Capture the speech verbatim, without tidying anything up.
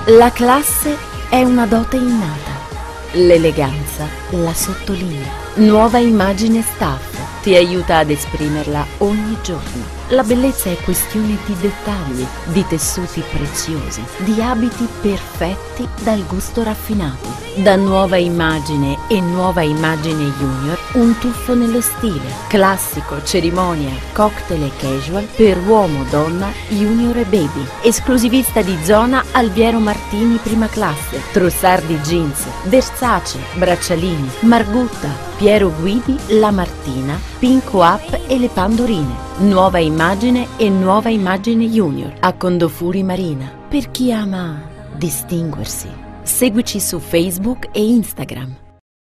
La classe è una dote innata, l'eleganza la sottolinea. Nuova immagine staff ti aiuta ad esprimerla ogni giorno. La bellezza è questione di dettagli, di tessuti preziosi, di abiti perfetti dal gusto raffinato. Da Nuova Immagine e Nuova Immagine Junior un tuffo nello stile, classico, cerimonia, cocktail e casual per uomo, donna, junior e baby. Esclusivista di zona Alviero Martini prima classe, Trussardi jeans, Versace, Braccialini, Margutta, Piero Guidi, La Martina, Pinco Up e le Pandorine. Nuova Immagine e Nuova Immagine Junior a Condofuri Marina, per chi ama distinguersi. Seguici su Facebook e Instagram.